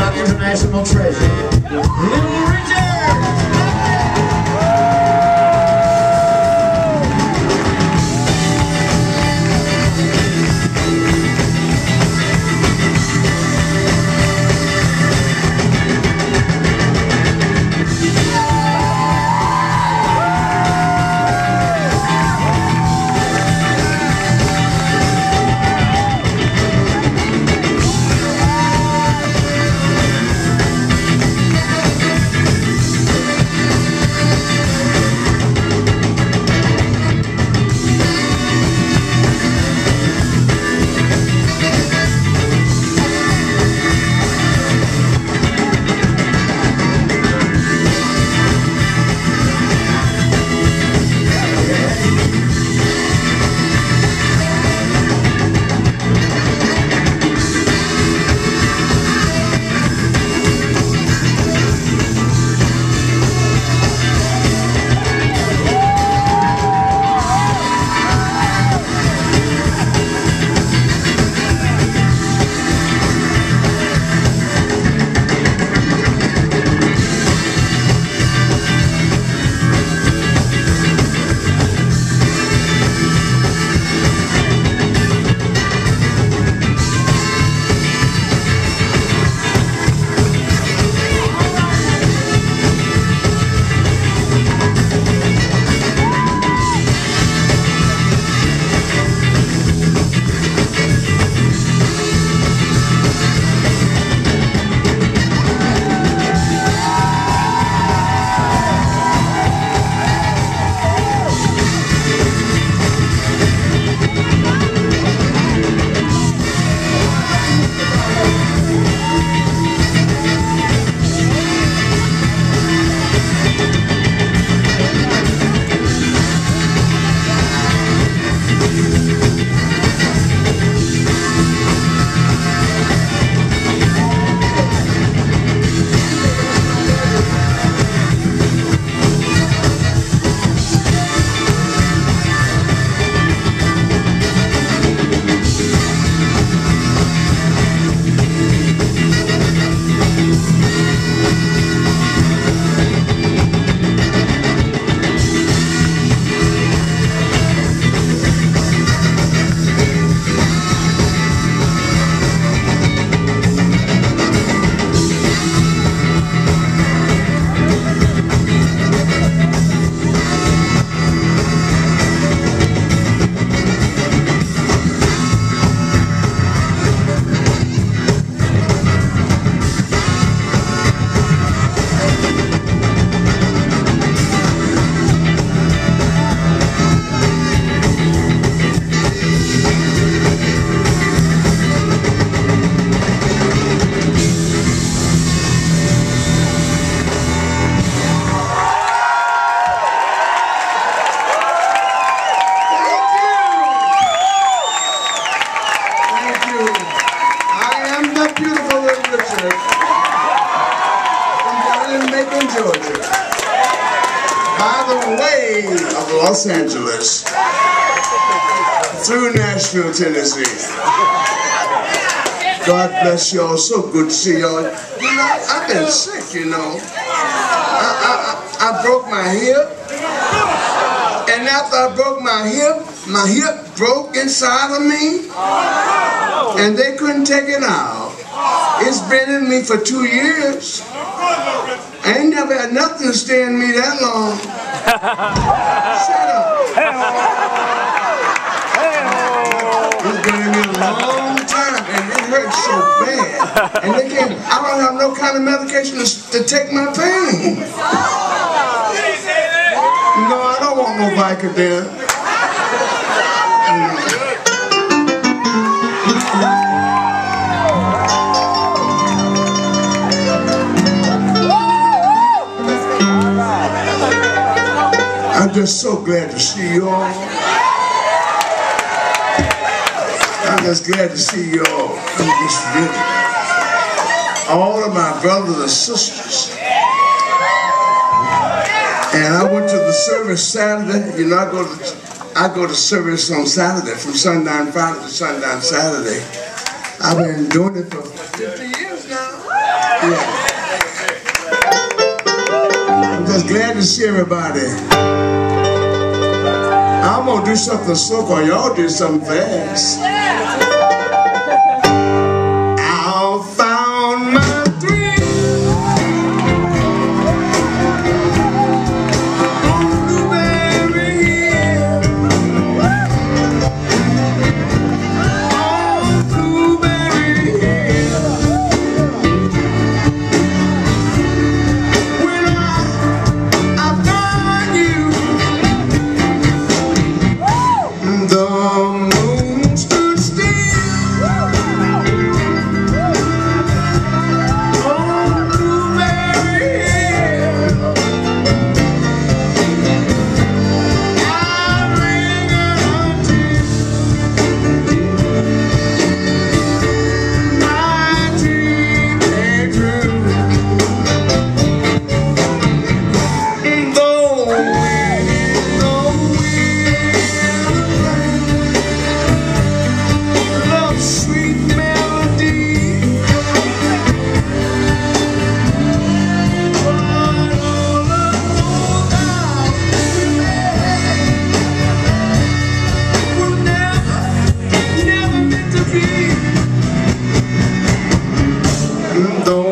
our international treasure, Little Richard. Georgia, by the way of Los Angeles, through Nashville, Tennessee. God bless y'all. So good to see y'all. You know, I've been sick, you know. I broke my hip. And after I broke my hip broke inside of me. And they couldn't take it out. It's been in me for 2 years. I ain't never had nothing to stay in me that long. Shut up. It's been in me a long time, and it hurts so bad. And they can't, I don't have no kind of medication to take my pain. No, I don't want no Vicodin. I'm just so glad to see you all. I'm just glad to see you all. I'm just really. All of my brothers and sisters. And I went to the service Saturday. You know, I go to service on Saturday, from sundown Friday to sundown Saturday. I've been doing it for 50 years now. Yeah. I'm just glad to see everybody. I'm gonna do something slow, cause y'all do something fast. I found my thrill on Blueberry Hill. On Blueberry Hill. When I found you, the moon stood still on Blueberry Hill. I ran until my dream came true. Though love's sweet melody, but all alone were never meant to be. Though